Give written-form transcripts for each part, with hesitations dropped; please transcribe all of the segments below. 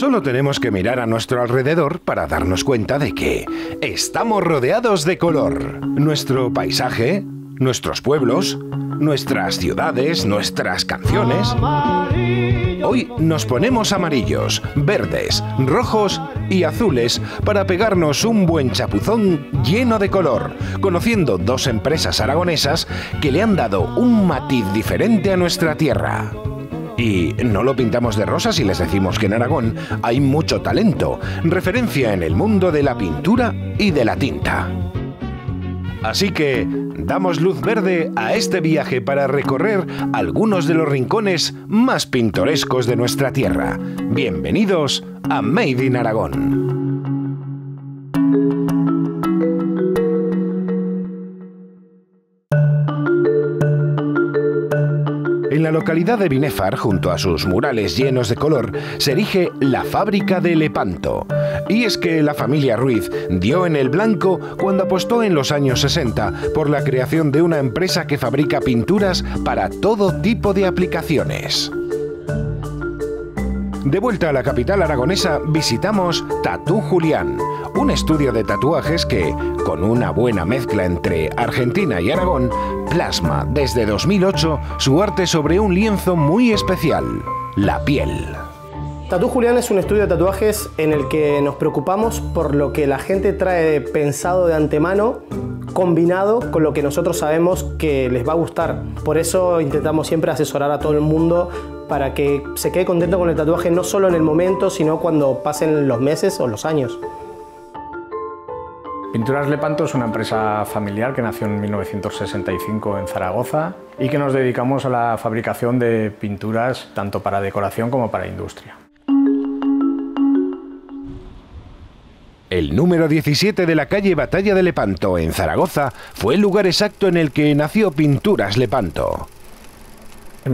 Solo tenemos que mirar a nuestro alrededor para darnos cuenta de que estamos rodeados de color. Nuestro paisaje, nuestros pueblos, nuestras ciudades, nuestras canciones. Hoy nos ponemos amarillos, verdes, rojos y azules para pegarnos un buen chapuzón lleno de color, conociendo dos empresas aragonesas que le han dado un matiz diferente a nuestra tierra. Y no lo pintamos de rosa si les decimos que en Aragón hay mucho talento, referencia en el mundo de la pintura y de la tinta. Así que damos luz verde a este viaje para recorrer algunos de los rincones más pintorescos de nuestra tierra. Bienvenidos a Made in Aragón. En la localidad de Binéfar, junto a sus murales llenos de color, se erige la fábrica de Lepanto. Y es que la familia Ruiz dio en el blanco cuando apostó en los años 60 por la creación de una empresa que fabrica pinturas para todo tipo de aplicaciones. De vuelta a la capital aragonesa, visitamos Tatú Julián, un estudio de tatuajes que, con una buena mezcla entre Argentina y Aragón, plasma desde 2008 su arte sobre un lienzo muy especial, la piel. Tatú Julián es un estudio de tatuajes en el que nos preocupamos por lo que la gente trae pensado de antemano, combinado con lo que nosotros sabemos que les va a gustar. Por eso intentamos siempre asesorar a todo el mundo para que se quede contento con el tatuaje no solo en el momento, sino cuando pasen los meses o los años. Pinturas Lepanto es una empresa familiar que nació en 1965 en Zaragoza y que nos dedicamos a la fabricación de pinturas tanto para decoración como para industria. El número 17 de la calle Batalla de Lepanto, en Zaragoza, fue el lugar exacto en el que nació Pinturas Lepanto. En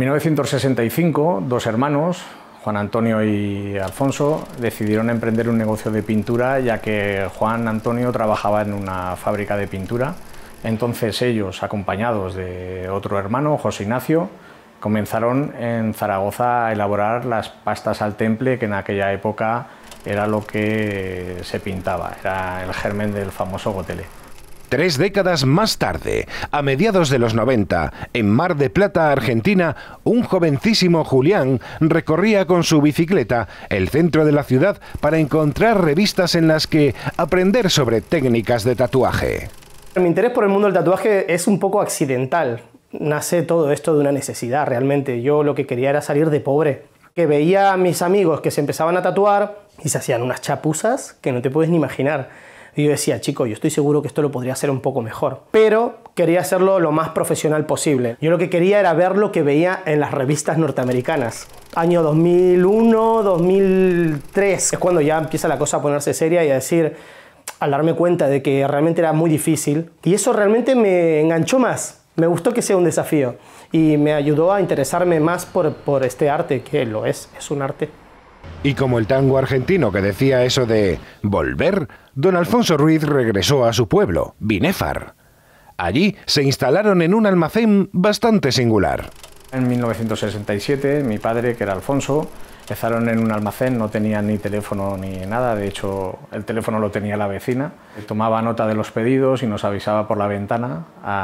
1965, dos hermanos, Juan Antonio y Alfonso, decidieron emprender un negocio de pintura, ya que Juan Antonio trabajaba en una fábrica de pintura. Entonces ellos, acompañados de otro hermano, José Ignacio, comenzaron en Zaragoza a elaborar las pastas al temple, que en aquella época era lo que se pintaba, era el germen del famoso gotele. 3 décadas más tarde, a mediados de los 90, en Mar de Plata, Argentina, un jovencísimo Julián recorría con su bicicleta el centro de la ciudad para encontrar revistas en las que aprender sobre técnicas de tatuaje. Mi interés por el mundo del tatuaje es un poco accidental. Nace todo esto de una necesidad realmente. Yo lo que quería era salir de pobre. Que veía a mis amigos que se empezaban a tatuar y se hacían unas chapuzas que no te puedes ni imaginar. Y yo decía, chico, yo estoy seguro que esto lo podría hacer un poco mejor. Pero quería hacerlo lo más profesional posible. Yo lo que quería era ver lo que veía en las revistas norteamericanas. Año 2001, 2003. Es cuando ya empieza la cosa a ponerse seria y a decir, al darme cuenta de que realmente era muy difícil. Y eso realmente me enganchó más. Me gustó que sea un desafío. Y me ayudó a interesarme más por este arte, que lo es un arte. Y como el tango argentino que decía eso de volver, don Alfonso Ruiz regresó a su pueblo, Binéfar. Allí se instalaron en un almacén bastante singular. En 1967, mi padre, que era Alfonso, empezaron en un almacén, no tenían ni teléfono ni nada, de hecho el teléfono lo tenía la vecina. Tomaba nota de los pedidos y nos avisaba por la ventana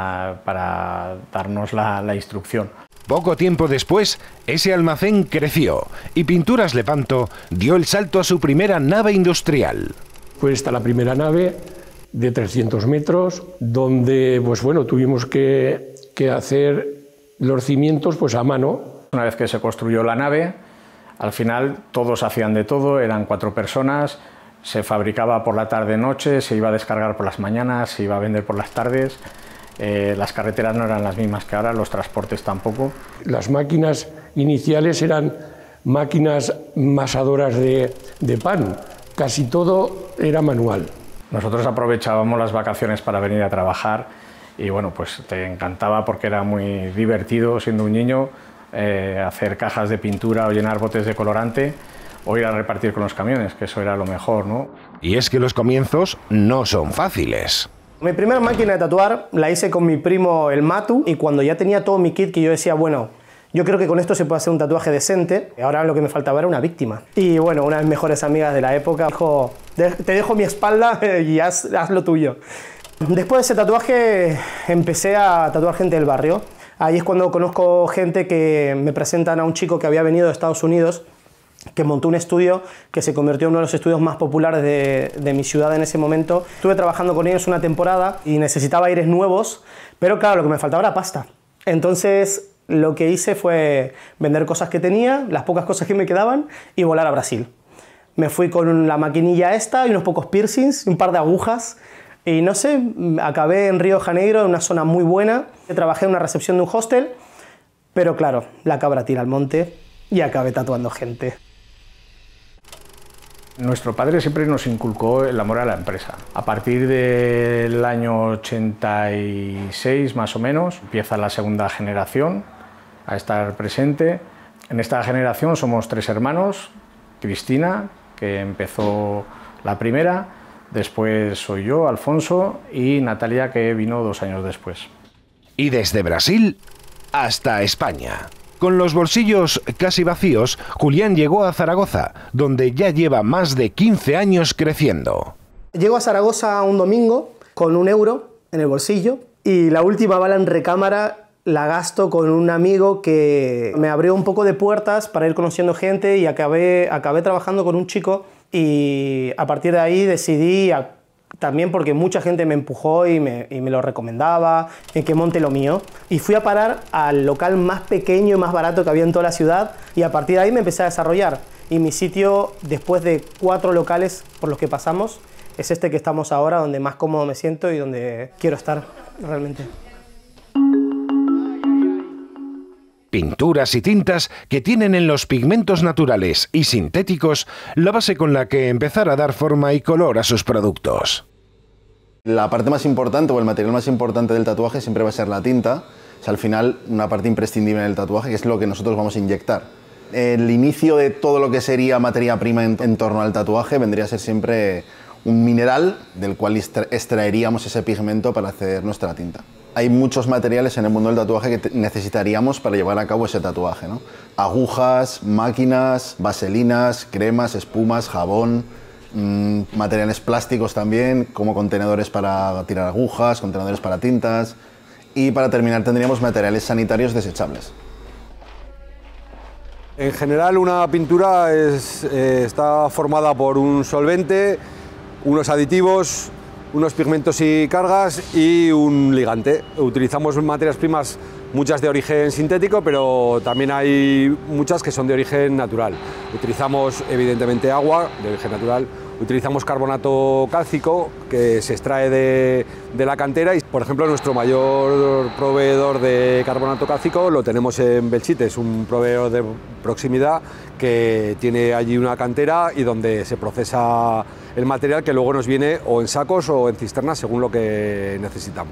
para darnos la instrucción. Poco tiempo después, ese almacén creció y Pinturas Lepanto dio el salto a su primera nave industrial. Fue esta la primera nave de 300 metros, donde pues bueno, tuvimos que hacer los cimientos pues a mano. Una vez que se construyó la nave, al final todos hacían de todo, eran 4 personas, se fabricaba por la tarde-noche, se iba a descargar por las mañanas, se iba a vender por las tardes. Las carreteras no eran las mismas que ahora, los transportes tampoco. Las máquinas iniciales eran máquinas masadoras de pan, casi todo era manual. Nosotros aprovechábamos las vacaciones para venir a trabajar y bueno, pues te encantaba porque era muy divertido siendo un niño hacer cajas de pintura o llenar botes de colorante o ir a repartir con los camiones, que eso era lo mejor, ¿no? Y es que los comienzos no son fáciles. Mi primera máquina de tatuar la hice con mi primo el Matu y cuando ya tenía todo mi kit que yo decía, bueno, Yo creo que con esto se puede hacer un tatuaje decente. Ahora lo que me faltaba era una víctima. Y bueno, una de mis mejores amigas de la época dijo, te dejo mi espalda y haz lo tuyo. Después de ese tatuaje empecé a tatuar gente del barrio. Ahí es cuando conozco gente que me presentan a un chico que había venido de Estados Unidos, que montó un estudio que se convirtió en uno de los estudios más populares de mi ciudad en ese momento. Estuve trabajando con ellos una temporada y necesitaba aires nuevos, pero claro, lo que me faltaba era pasta. Entonces lo que hice fue vender cosas que tenía, las pocas cosas que me quedaban, y volar a Brasil. Me fui con la maquinilla esta y unos pocos piercings, un par de agujas, y no sé, acabé en Río de Janeiro, en una zona muy buena. Trabajé en una recepción de un hostel, pero claro, la cabra tira al monte y acabé tatuando gente. Nuestro padre siempre nos inculcó el amor a la empresa. A partir del año 86 más o menos empieza la segunda generación a estar presente. En esta generación somos 3 hermanos, Cristina, que empezó la primera, después soy yo, Alfonso, y Natalia, que vino 2 años después. Y desde Brasil hasta España. Con los bolsillos casi vacíos, Julián llegó a Zaragoza, donde ya lleva más de 15 años creciendo. Llego a Zaragoza un domingo con 1 euro en el bolsillo y la última bala en recámara la gasto con un amigo que me abrió un poco de puertas para ir conociendo gente, y acabé trabajando con un chico, y a partir de ahí decidí, también porque mucha gente me empujó y me lo recomendaba, en que monte lo mío, y fui a parar al local más pequeño y más barato que había en toda la ciudad, y a partir de ahí me empecé a desarrollar. Y mi sitio, después de 4 locales por los que pasamos, es este que estamos ahora, donde más cómodo me siento y donde quiero estar realmente. Pinturas y tintas que tienen en los pigmentos naturales y sintéticos la base con la que empezar a dar forma y color a sus productos. La parte más importante o el material más importante del tatuaje siempre va a ser la tinta. Es al final una parte imprescindible del tatuaje, que es lo que nosotros vamos a inyectar. El inicio de todo lo que sería materia prima en torno al tatuaje vendría a ser siempre un mineral del cual extraeríamos ese pigmento para hacer nuestra tinta. Hay muchos materiales en el mundo del tatuaje que necesitaríamos para llevar a cabo ese tatuaje, ¿no? Agujas, máquinas, vaselinas, cremas, espumas, jabón, materiales plásticos también, como contenedores para tirar agujas, contenedores para tintas, y para terminar tendríamos materiales sanitarios desechables. En general, una pintura está formada por un solvente, unos aditivos, unos pigmentos y cargas y un ligante. Utilizamos materias primas, muchas de origen sintético, pero también hay muchas que son de origen natural. Utilizamos evidentemente agua de origen natural, utilizamos carbonato cálcico que se extrae de la cantera, y por ejemplo nuestro mayor proveedor de carbonato cálcico lo tenemos en Belchite, es un proveedor de proximidad que tiene allí una cantera y donde se procesa el material, que luego nos viene o en sacos o en cisternas según lo que necesitamos.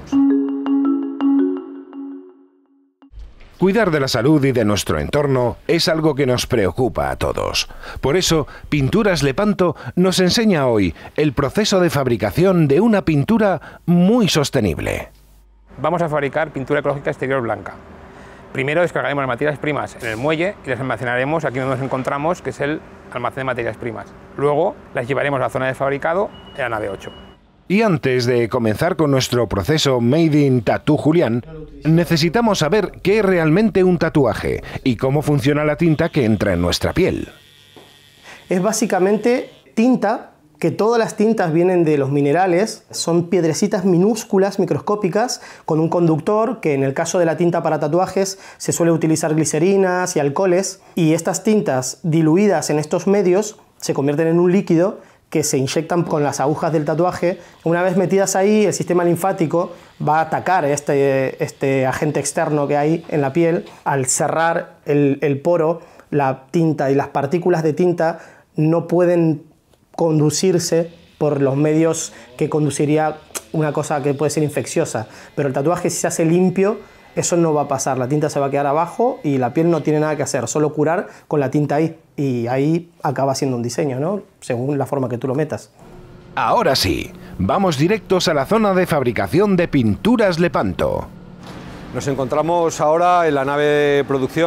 Cuidar de la salud y de nuestro entorno es algo que nos preocupa a todos. Por eso, Pinturas Lepanto nos enseña hoy el proceso de fabricación de una pintura muy sostenible. Vamos a fabricar pintura ecológica exterior blanca. Primero descargaremos las materias primas en el muelle y las almacenaremos aquí donde nos encontramos, que es el almacén de materias primas. Luego las llevaremos a la zona de fabricado en la nave 8. Y antes de comenzar con nuestro proceso Made in Tattoo Julián, necesitamos saber qué es realmente un tatuaje y cómo funciona la tinta que entra en nuestra piel. Es básicamente tinta, que todas las tintas vienen de los minerales, son piedrecitas minúsculas, microscópicas, con un conductor, que en el caso de la tinta para tatuajes se suele utilizar glicerinas y alcoholes, y estas tintas diluidas en estos medios se convierten en un líquido que se inyectan con las agujas del tatuaje. Una vez metidas ahí, el sistema linfático va a atacar este agente externo que hay en la piel. Al cerrar el poro, la tinta y las partículas de tinta no pueden conducirse por los medios que conduciría una cosa que puede ser infecciosa. Pero el tatuaje, si se hace limpio, eso no va a pasar. La tinta se va a quedar abajo y la piel no tiene nada que hacer, solo curar con la tinta ahí. Y ahí acaba siendo un diseño, ¿no? Según la forma que tú lo metas. Ahora sí, vamos directos a la zona de fabricación de Pinturas Lepanto. Nos encontramos ahora en la nave de producción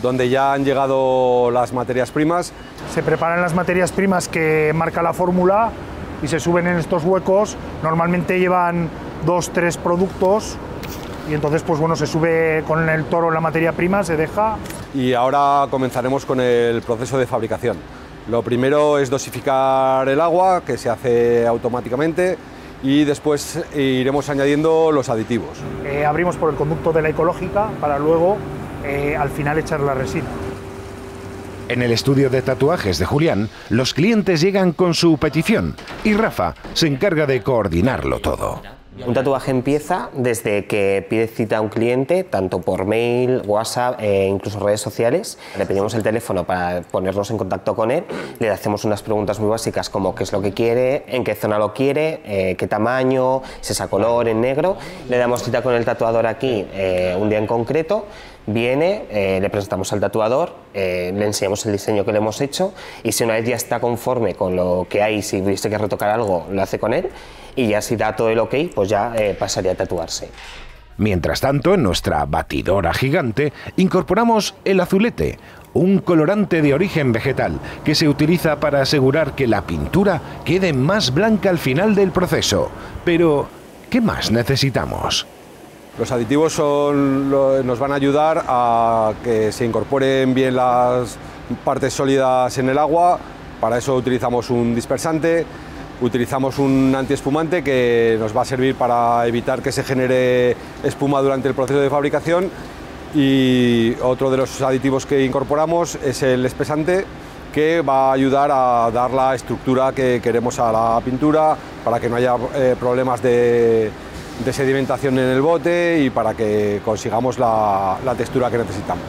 donde ya han llegado las materias primas. Se preparan las materias primas que marca la fórmula y se suben en estos huecos. Normalmente llevan 2-3 productos y entonces pues bueno, se sube con el toro la materia prima, se deja. Y ahora comenzaremos con el proceso de fabricación. Lo primero es dosificar el agua, que se hace automáticamente, y después iremos añadiendo los aditivos. Abrimos por el conducto de la ecológica para luego al final echar la resina. En el estudio de tatuajes de Julián, los clientes llegan con su petición y Rafa se encarga de coordinarlo todo. Un tatuaje empieza desde que pide cita a un cliente, tanto por mail, WhatsApp e incluso redes sociales. Le pedimos el teléfono para ponernos en contacto con él, le hacemos unas preguntas muy básicas como qué es lo que quiere, en qué zona lo quiere, qué tamaño, si es a color, en negro. Le damos cita con el tatuador aquí un día en concreto. Viene, le presentamos al tatuador, le enseñamos el diseño que le hemos hecho y si una vez ya está conforme con lo que hay, si hubiese que retocar algo, lo hace con él y ya si da todo el ok, pues ya pasaría a tatuarse. Mientras tanto, en nuestra batidora gigante, incorporamos el azulete, un colorante de origen vegetal que se utiliza para asegurar que la pintura quede más blanca al final del proceso. Pero, ¿qué más necesitamos? Los aditivos nos van a ayudar a que se incorporen bien las partes sólidas en el agua. Para eso utilizamos un dispersante, utilizamos un antiespumante que nos va a servir para evitar que se genere espuma durante el proceso de fabricación, y otro de los aditivos que incorporamos es el espesante, que va a ayudar a dar la estructura que queremos a la pintura, para que no haya problemas de sedimentación en el bote y para que consigamos la textura que necesitamos.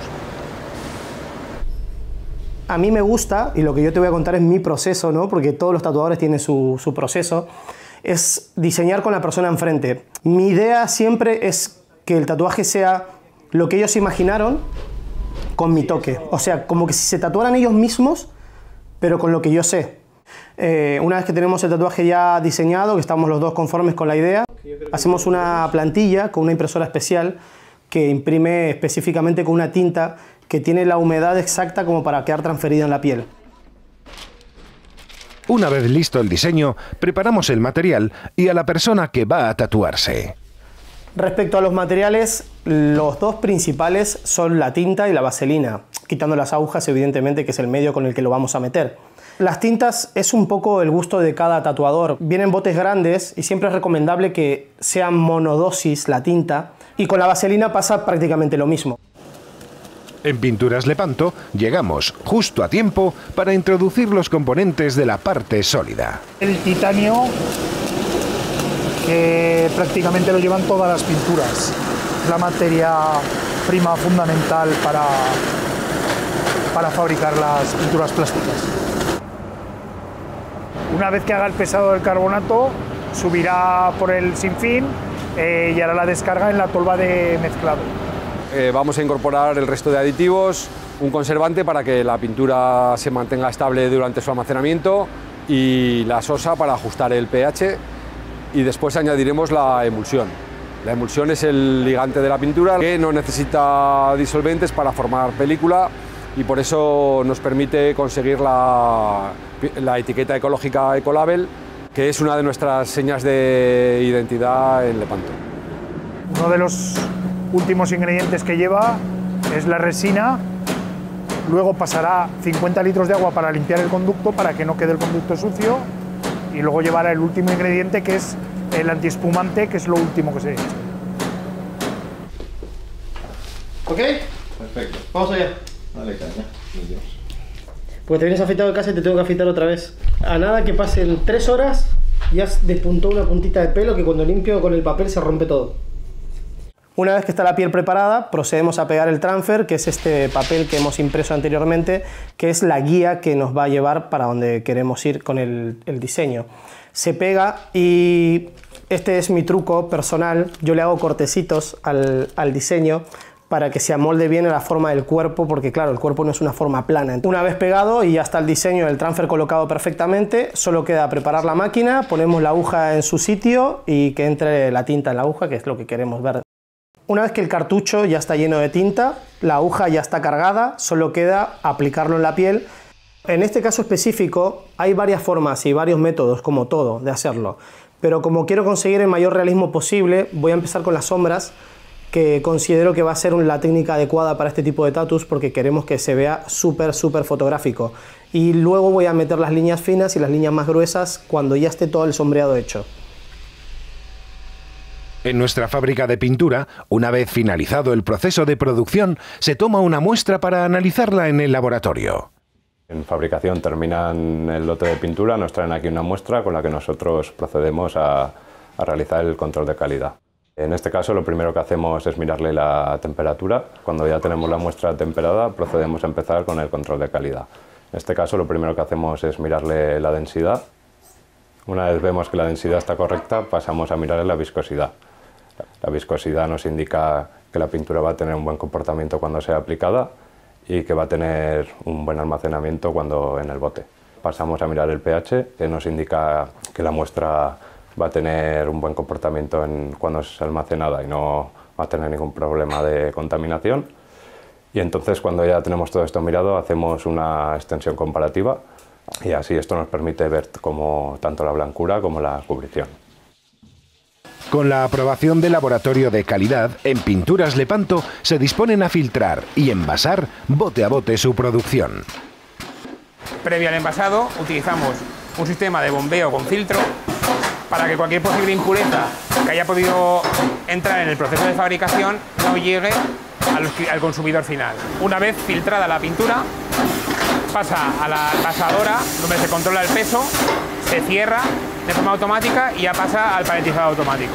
A mí me gusta, y lo que yo te voy a contar es mi proceso, ¿no? Porque todos los tatuadores tienen su proceso, es diseñar con la persona enfrente. Mi idea siempre es que el tatuaje sea lo que ellos imaginaron con mi toque. O sea, como que si se tatuaran ellos mismos, pero con lo que yo sé. Una vez que tenemos el tatuaje ya diseñado, que estamos los dos conformes con la idea, hacemos una plantilla con una impresora especial que imprime específicamente con una tinta que tiene la humedad exacta como para quedar transferida en la piel. Una vez listo el diseño, preparamos el material y a la persona que va a tatuarse. Respecto a los materiales, los dos principales son la tinta y la vaselina, quitando las agujas, evidentemente, que es el medio con el que lo vamos a meter. Las tintas es un poco el gusto de cada tatuador. Vienen botes grandes y siempre es recomendable que sea monodosis la tinta, y con la vaselina pasa prácticamente lo mismo. En Pinturas Lepanto llegamos justo a tiempo para introducir los componentes de la parte sólida. El titanio, que prácticamente lo llevan todas las pinturas. Es la materia prima fundamental para fabricar las pinturas plásticas. Una vez que haga el pesado del carbonato, subirá por el sinfín y hará la descarga en la tolva de mezclado. Vamos a incorporar el resto de aditivos, un conservante para que la pintura se mantenga estable durante su almacenamiento y la sosa para ajustar el pH, y después añadiremos la emulsión. La emulsión es el ligante de la pintura que no necesita disolventes para formar película y por eso nos permite conseguir la etiqueta ecológica Ecolabel, que es una de nuestras señas de identidad en Lepanto. Uno de los últimos ingredientes que lleva es la resina, luego pasará 50 litros de agua para limpiar el conducto para que no quede el conducto sucio, y luego llevará el último ingrediente, que es el antiespumante, que es lo último que se echa. ¿Ok? Perfecto. Vamos allá. Dale caña. Pues te vienes afeitado de casa y te tengo que afeitar otra vez. A nada que pasen 3 horas, ya despuntó una puntita de pelo que cuando limpio con el papel se rompe todo. Una vez que está la piel preparada, procedemos a pegar el transfer, que es este papel que hemos impreso anteriormente, que es la guía que nos va a llevar para donde queremos ir con el diseño. Se pega y este es mi truco personal. Yo le hago cortecitos al diseño para que se amolde bien a la forma del cuerpo, porque claro, el cuerpo no es una forma plana. Una vez pegado y ya está el diseño del transfer colocado perfectamente, solo queda preparar la máquina, ponemos la aguja en su sitio y que entre la tinta en la aguja, que es lo que queremos ver. Una vez que el cartucho ya está lleno de tinta, la aguja ya está cargada, solo queda aplicarlo en la piel. En este caso específico hay varias formas y varios métodos, como todo, de hacerlo. Pero como quiero conseguir el mayor realismo posible, voy a empezar con las sombras, que considero que va a ser la técnica adecuada para este tipo de tatus, porque queremos que se vea súper fotográfico. Y luego voy a meter las líneas finas y las líneas más gruesas cuando ya esté todo el sombreado hecho. En nuestra fábrica de pintura, una vez finalizado el proceso de producción, se toma una muestra para analizarla en el laboratorio. En fabricación terminan el lote de pintura, nos traen aquí una muestra con la que nosotros procedemos a realizar el control de calidad. En este caso, lo primero que hacemos es mirarle la temperatura. Cuando ya tenemos la muestra temperada, procedemos a empezar con el control de calidad. En este caso, lo primero que hacemos es mirarle la densidad. Una vez vemos que la densidad está correcta, pasamos a mirarle la viscosidad. La viscosidad nos indica que la pintura va a tener un buen comportamiento cuando sea aplicada y que va a tener un buen almacenamiento cuando en el bote. Pasamos a mirar el pH, que nos indica que la muestra va a tener un buen comportamiento cuando es almacenada y no va a tener ningún problema de contaminación. Y entonces, cuando ya tenemos todo esto mirado, hacemos una extensión comparativa y así esto nos permite ver tanto la blancura como la cubrición. Con la aprobación del laboratorio de calidad, en Pinturas Lepanto se disponen a filtrar y envasar bote a bote su producción. Previo al envasado, utilizamos un sistema de bombeo con filtro para que cualquier posible impureza que haya podido entrar en el proceso de fabricación no llegue al consumidor final. Una vez filtrada la pintura, pasa a la envasadora, donde se controla el peso, se cierra de forma automática y ya pasa al paletizado automático.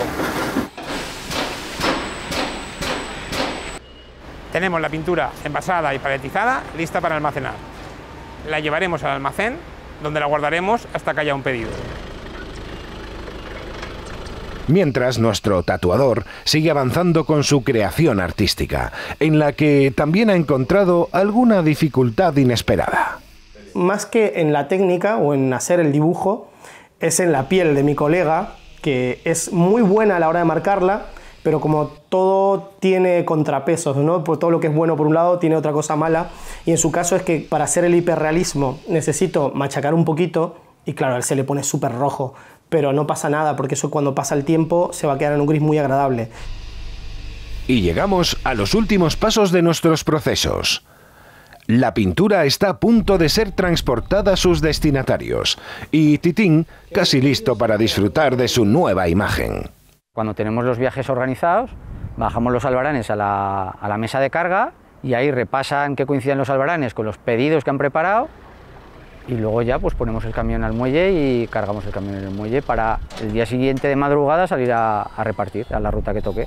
Tenemos la pintura envasada y paletizada, lista para almacenar. La llevaremos al almacén, donde la guardaremos hasta que haya un pedido. Mientras, nuestro tatuador sigue avanzando con su creación artística, en la que también ha encontrado alguna dificultad inesperada. Más que en la técnica o en hacer el dibujo, es en la piel de mi colega, que es muy buena a la hora de marcarla, pero como todo tiene contrapesos, ¿no? Pues todo lo que es bueno por un lado tiene otra cosa mala, y en su caso es que para hacer el hiperrealismo necesito machacar un poquito, y claro, a él se le pone súper rojo, pero no pasa nada, porque eso cuando pasa el tiempo se va a quedar en un gris muy agradable. Y llegamos a los últimos pasos de nuestros procesos. La pintura está a punto de ser transportada a sus destinatarios y Titín casi listo para disfrutar de su nueva imagen. Cuando tenemos los viajes organizados, bajamos los albaranes a la mesa de carga y ahí repasan que coincidan los albaranes con los pedidos que han preparado y luego ya pues ponemos el camión al muelle y cargamos el camión en el muelle para el día siguiente de madrugada salir a repartir a la ruta que toque.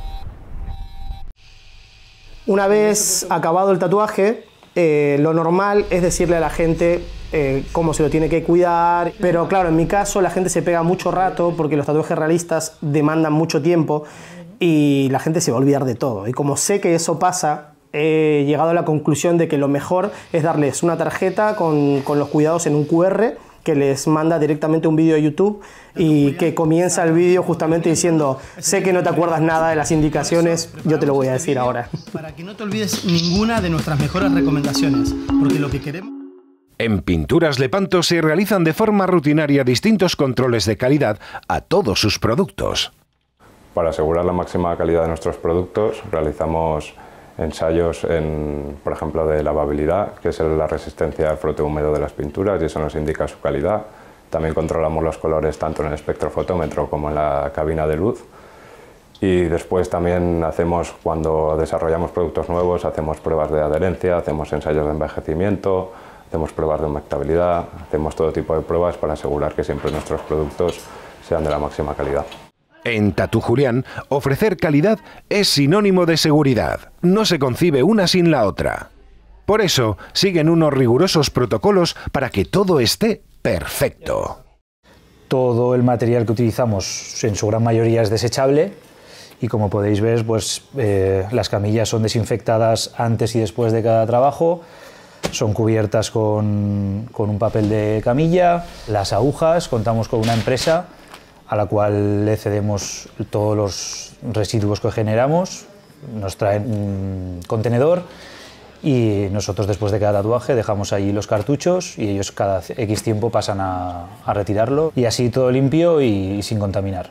Una vez acabado el tatuaje, lo normal es decirle a la gente cómo se lo tiene que cuidar, pero claro, en mi caso la gente se pega mucho rato porque los tatuajes realistas demandan mucho tiempo y la gente se va a olvidar de todo. Y como sé que eso pasa, he llegado a la conclusión de que lo mejor es darles una tarjeta con los cuidados en un QR que les manda directamente un vídeo de YouTube y que comienza el vídeo justamente diciendo: sé que no te acuerdas nada de las indicaciones, yo te lo voy a decir ahora. Para que no te olvides ninguna de nuestras mejores recomendaciones, porque lo que queremos... En Pinturas Lepanto se realizan de forma rutinaria distintos controles de calidad a todos sus productos. Para asegurar la máxima calidad de nuestros productos, realizamos ensayos, por ejemplo, de lavabilidad, que es la resistencia al frote húmedo de las pinturas, y eso nos indica su calidad. También controlamos los colores tanto en el espectrofotómetro como en la cabina de luz. Y después también cuando desarrollamos productos nuevos, hacemos pruebas de adherencia, hacemos ensayos de envejecimiento, hacemos pruebas de humectabilidad, hacemos todo tipo de pruebas para asegurar que siempre nuestros productos sean de la máxima calidad. En Tatu Julián, ofrecer calidad es sinónimo de seguridad. No se concibe una sin la otra. Por eso, siguen unos rigurosos protocolos para que todo esté perfecto. Todo el material que utilizamos en su gran mayoría es desechable y, como podéis ver, pues, las camillas son desinfectadas antes y después de cada trabajo, son cubiertas con un papel de camilla. Las agujas, contamos con una empresa a la cual le cedemos todos los residuos que generamos nos traen un contenedor y nosotros después de cada tatuaje dejamos allí los cartuchos y ellos cada X tiempo pasan a retirarlo y así todo limpio y sin contaminar.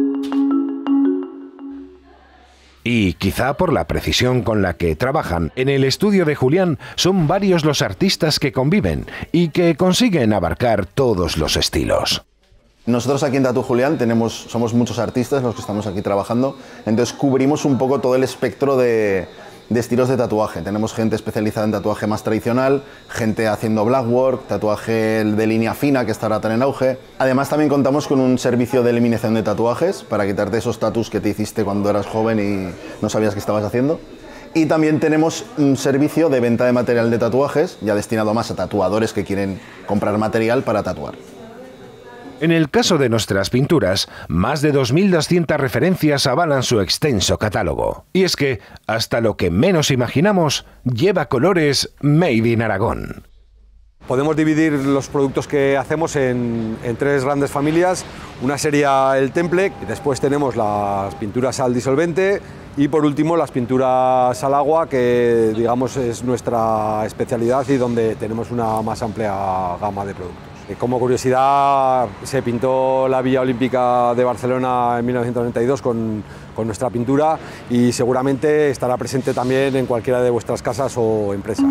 Y quizá por la precisión con la que trabajan, en el estudio de Julián son varios los artistas que conviven y que consiguen abarcar todos los estilos. Nosotros aquí en Tatu Julián somos muchos artistas los que estamos aquí trabajando, entonces cubrimos un poco todo el espectro de estilos de tatuaje. Tenemos gente especializada en tatuaje más tradicional, gente haciendo blackwork, tatuaje de línea fina que está ahora tan en auge. Además también contamos con un servicio de eliminación de tatuajes para quitarte esos tatus que te hiciste cuando eras joven y no sabías qué estabas haciendo. Y también tenemos un servicio de venta de material de tatuajes, ya destinado más a tatuadores que quieren comprar material para tatuar. En el caso de nuestras pinturas, más de 2.200 referencias avalan su extenso catálogo. Y es que, hasta lo que menos imaginamos, lleva colores Made in Aragón. Podemos dividir los productos que hacemos en tres grandes familias. Una sería el temple, y después tenemos las pinturas al disolvente y por último las pinturas al agua, que digamos es nuestra especialidad y donde tenemos una más amplia gama de productos. Como curiosidad, se pintó la Villa Olímpica de Barcelona en 1992 con nuestra pintura y seguramente estará presente también en cualquiera de vuestras casas o empresas.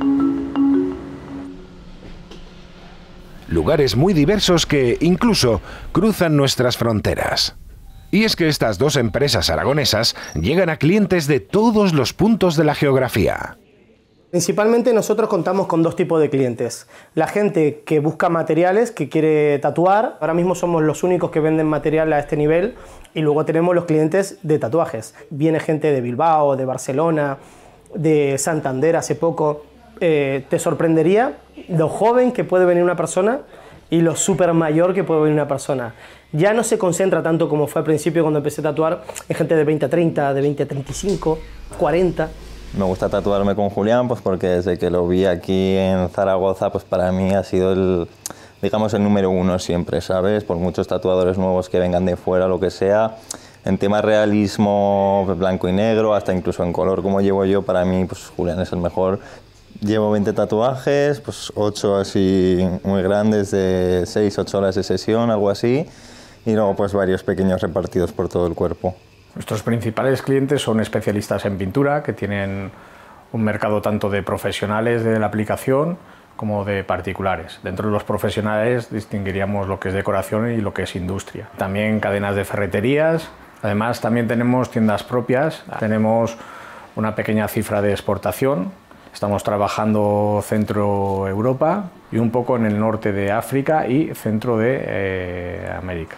Lugares muy diversos que incluso cruzan nuestras fronteras. Y es que estas dos empresas aragonesas llegan a clientes de todos los puntos de la geografía. Principalmente nosotros contamos con dos tipos de clientes. La gente que busca materiales, que quiere tatuar. Ahora mismo somos los únicos que venden material a este nivel. Y luego tenemos los clientes de tatuajes. Viene gente de Bilbao, de Barcelona, de Santander hace poco. Te sorprendería lo joven que puede venir una persona y lo súper mayor que puede venir una persona. Ya no se concentra tanto como fue al principio cuando empecé a tatuar en gente de 20 a 30, de 20 a 35, 40. Me gusta tatuarme con Julián pues porque desde que lo vi aquí en Zaragoza pues para mí ha sido el número uno siempre, ¿sabes? Por muchos tatuadores nuevos que vengan de fuera, lo que sea, en tema realismo, blanco y negro, hasta incluso en color como llevo yo, para mí pues Julián es el mejor. Llevo 20 tatuajes, pues 8 así muy grandes de 6-8 horas de sesión, algo así, y luego pues varios pequeños repartidos por todo el cuerpo. Nuestros principales clientes son especialistas en pintura, que tienen un mercado tanto de profesionales de la aplicación como de particulares. Dentro de los profesionales distinguiríamos lo que es decoración y lo que es industria. También cadenas de ferreterías. Además también tenemos tiendas propias, tenemos una pequeña cifra de exportación. Estamos trabajando Centro Europa y un poco en el norte de África y centro de América.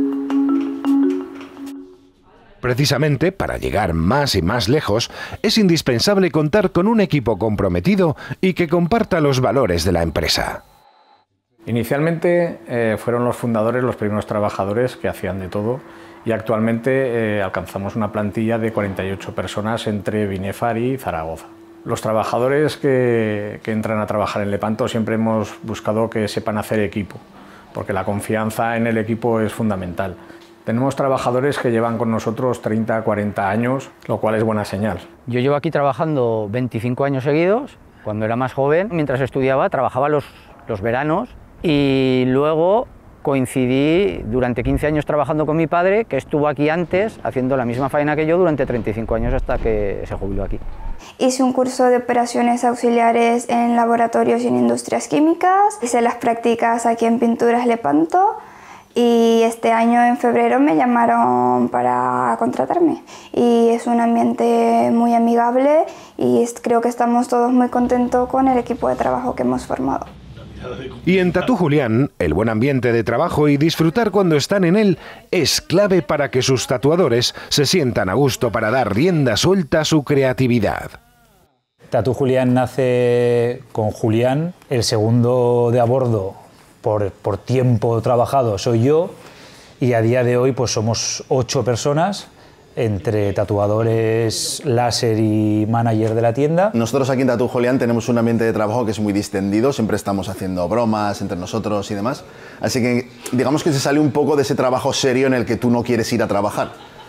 Precisamente para llegar más y más lejos, es indispensable contar con un equipo comprometido y que comparta los valores de la empresa. Inicialmente fueron los fundadores los primeros trabajadores que hacían de todo y actualmente alcanzamos una plantilla de 48 personas entre Binefar y Zaragoza. Los trabajadores que entran a trabajar en Lepanto siempre hemos buscado que sepan hacer equipo, porque la confianza en el equipo es fundamental. Tenemos trabajadores que llevan con nosotros 30, 40 años, lo cual es buena señal. Yo llevo aquí trabajando 25 años seguidos. Cuando era más joven, mientras estudiaba, trabajaba los veranos y luego coincidí durante 15 años trabajando con mi padre, que estuvo aquí antes haciendo la misma faena que yo durante 35 años hasta que se jubiló aquí. Hice un curso de operaciones auxiliares en laboratorios y en industrias químicas. Hice las prácticas aquí en Pinturas Lepanto. Y este año en febrero me llamaron para contratarme y es un ambiente muy amigable y creo que estamos todos muy contentos con el equipo de trabajo que hemos formado. Y en Tatu Julián, el buen ambiente de trabajo y disfrutar cuando están en él es clave para que sus tatuadores se sientan a gusto para dar rienda suelta a su creatividad. Tatu Julián nace con Julián, el segundo de a bordo. Por tiempo trabajado soy yo y a día de hoy pues somos 8 personas entre tatuadores, láser y manager de la tienda. Nosotros aquí en Tatu Julián tenemos un ambiente de trabajo que es muy distendido, siempre estamos haciendo bromas entre nosotros y demás, así que digamos que se sale un poco de ese trabajo serio en el que tú no quieres ir a trabajar.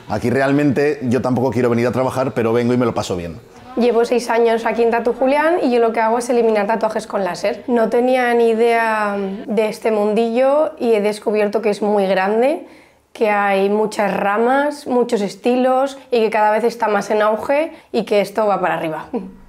Aquí realmente yo tampoco quiero venir a trabajar, pero vengo y me lo paso bien. Llevo 6 años aquí en Tatu Julián y yo lo que hago es eliminar tatuajes con láser. No tenía ni idea de este mundillo y he descubierto que es muy grande, que hay muchas ramas, muchos estilos y que cada vez está más en auge y que esto va para arriba.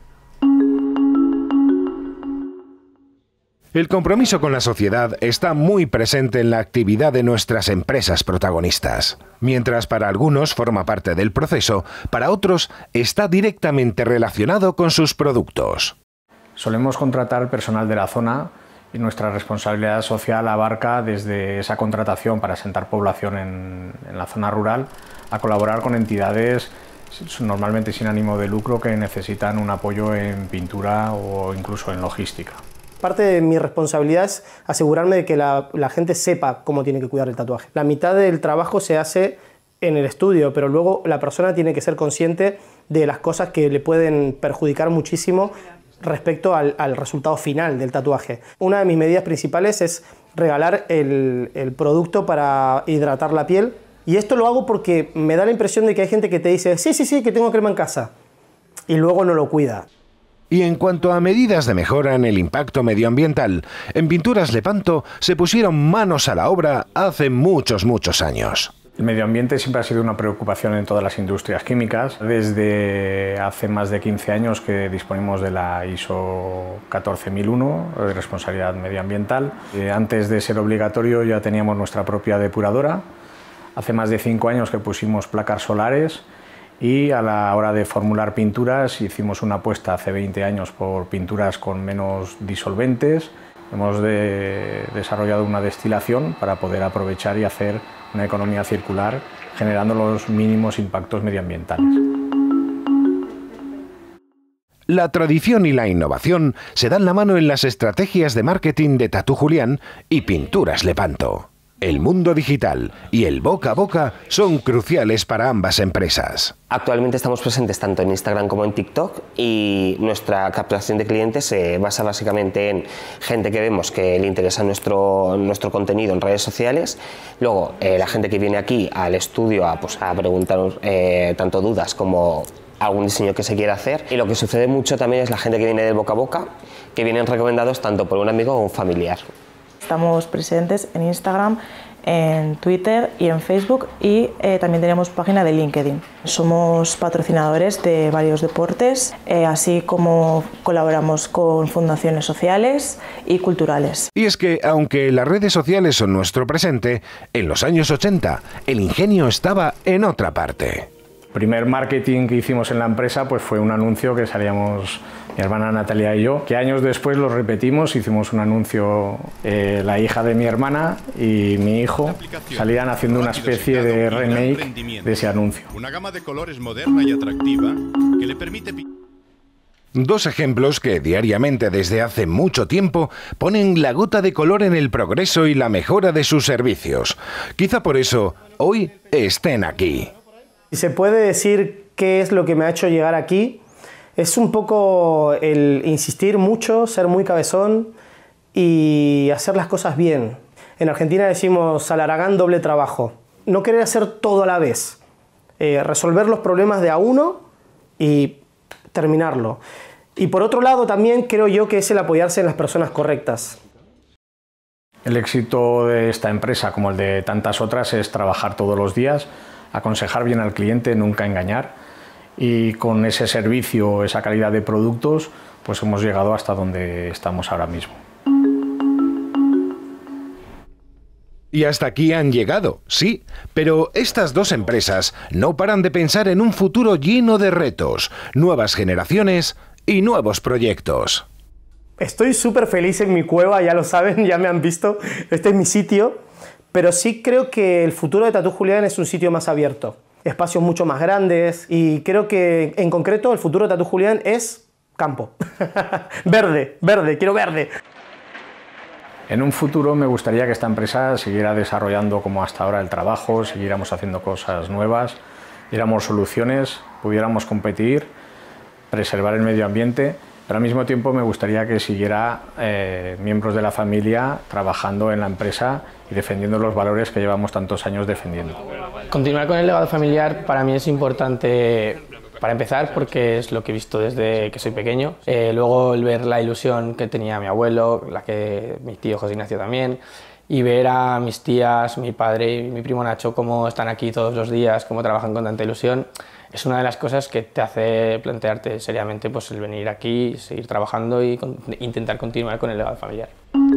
El compromiso con la sociedad está muy presente en la actividad de nuestras empresas protagonistas. Mientras para algunos forma parte del proceso, para otros está directamente relacionado con sus productos. Solemos contratar personal de la zona y nuestra responsabilidad social abarca desde esa contratación para asentar población en la zona rural a colaborar con entidades normalmente sin ánimo de lucro que necesitan un apoyo en pintura o incluso en logística. Parte de mi responsabilidad es asegurarme de que la gente sepa cómo tiene que cuidar el tatuaje. La mitad del trabajo se hace en el estudio, pero luego la persona tiene que ser consciente de las cosas que le pueden perjudicar muchísimo respecto al resultado final del tatuaje. Una de mis medidas principales es regalar el producto para hidratar la piel, y esto lo hago porque me da la impresión de que hay gente que te dice sí, que tengo crema en casa, y luego no lo cuida. Y en cuanto a medidas de mejora en el impacto medioambiental, en Pinturas Lepanto se pusieron manos a la obra hace muchos años. El medio ambiente siempre ha sido una preocupación en todas las industrias químicas. Desde hace más de 15 años que disponemos de la ISO 14001 de responsabilidad medioambiental. Antes de ser obligatorio ya teníamos nuestra propia depuradora. Hace más de 5 años que pusimos placas solares. Y a la hora de formular pinturas hicimos una apuesta hace 20 años por pinturas con menos disolventes. Hemos desarrollado una destilación para poder aprovechar y hacer una economía circular generando los mínimos impactos medioambientales. La tradición y la innovación se dan la mano en las estrategias de marketing de Tatu Julián y Pinturas Lepanto. El mundo digital y el boca a boca son cruciales para ambas empresas. Actualmente estamos presentes tanto en Instagram como en TikTok y nuestra captación de clientes se basa básicamente en gente que vemos que le interesa nuestro contenido en redes sociales, luego la gente que viene aquí al estudio a preguntarnos tanto dudas como algún diseño que se quiera hacer, y lo que sucede mucho también es la gente que viene del boca a boca, que vienen recomendados tanto por un amigo o un familiar. Estamos presentes en Instagram, en Twitter y en Facebook, y también tenemos página de LinkedIn. Somos patrocinadores de varios deportes, así como colaboramos con fundaciones sociales y culturales. Y es que, aunque las redes sociales son nuestro presente, en los años 80 el ingenio estaba en otra parte. El primer marketing que hicimos en la empresa fue un anuncio que salíamos mi hermana Natalia y yo, que años después lo repetimos, hicimos un anuncio, la hija de mi hermana y mi hijo salían haciendo una especie de remake de ese anuncio. Una gama de colores moderna y atractiva que le permite... Dos ejemplos que diariamente desde hace mucho tiempo ponen la gota de color en el progreso y la mejora de sus servicios. Quizá por eso hoy estén aquí. Si se puede decir qué es lo que me ha hecho llegar aquí, es un poco el insistir mucho, ser muy cabezón y hacer las cosas bien. En Argentina decimos al Aragán doble trabajo. No querer hacer todo a la vez. Resolver los problemas de a uno y terminarlo. Y por otro lado también creo yo que es el apoyarse en las personas correctas. El éxito de esta empresa, como el de tantas otras, es trabajar todos los días, aconsejar bien al cliente, nunca engañar, y con ese servicio, esa calidad de productos, pues hemos llegado hasta donde estamos ahora mismo. Y hasta aquí han llegado, sí, pero estas dos empresas no paran de pensar en un futuro lleno de retos, nuevas generaciones y nuevos proyectos. Estoy súper feliz en mi cueva, ya lo saben, ya me han visto, este es mi sitio. Pero sí creo que el futuro de Tatu Julián es un sitio más abierto, espacios mucho más grandes, y creo que en concreto el futuro de Tatu Julián es campo. Verde, quiero verde. En un futuro me gustaría que esta empresa siguiera desarrollando como hasta ahora el trabajo, siguiéramos haciendo cosas nuevas, diéramos soluciones, pudiéramos competir, preservar el medio ambiente. Pero al mismo tiempo me gustaría que siguiera miembros de la familia trabajando en la empresa y defendiendo los valores que llevamos tantos años defendiendo. Continuar con el legado familiar para mí es importante, para empezar, porque es lo que he visto desde que soy pequeño. Luego el ver la ilusión que tenía mi abuelo, la que mi tío José Ignacio también, y ver a mis tías, mi padre y mi primo Nacho cómo están aquí todos los días, cómo trabajan con tanta ilusión, es una de las cosas que te hace plantearte seriamente pues, el venir aquí, seguir trabajando y intentar continuar con el legado familiar.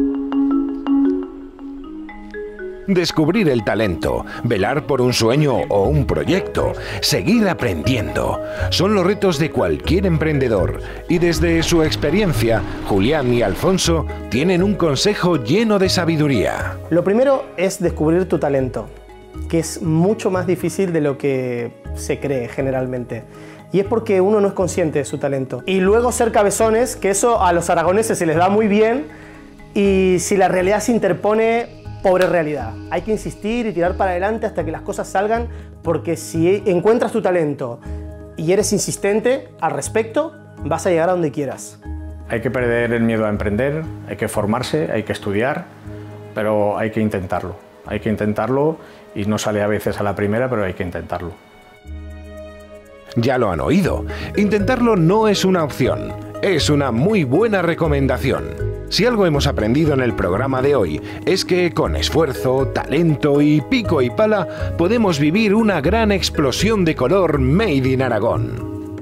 Descubrir el talento, velar por un sueño o un proyecto, seguir aprendiendo, son los retos de cualquier emprendedor. Y desde su experiencia, Julián y Alfonso tienen un consejo lleno de sabiduría. Lo primero es descubrir tu talento, que es mucho más difícil de lo que se cree generalmente. Y es porque uno no es consciente de su talento. Y luego ser cabezones, que eso a los aragoneses se les da muy bien, y si la realidad se interpone, pobre realidad. Hay que insistir y tirar para adelante hasta que las cosas salgan, porque si encuentras tu talento y eres insistente al respecto, vas a llegar a donde quieras. Hay que perder el miedo a emprender, hay que formarse, hay que estudiar, pero hay que intentarlo. Hay que intentarlo y no sale a veces a la primera, pero hay que intentarlo. Ya lo han oído, intentarlo no es una opción, es una muy buena recomendación. Si algo hemos aprendido en el programa de hoy es que con esfuerzo, talento y pico y pala podemos vivir una gran explosión de color made in Aragón.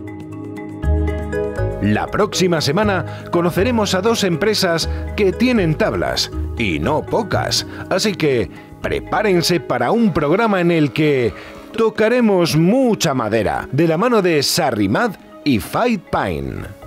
La próxima semana conoceremos a dos empresas que tienen tablas, y no pocas, así que prepárense para un programa en el que tocaremos mucha madera, de la mano de Sarrimad y Fight Pine.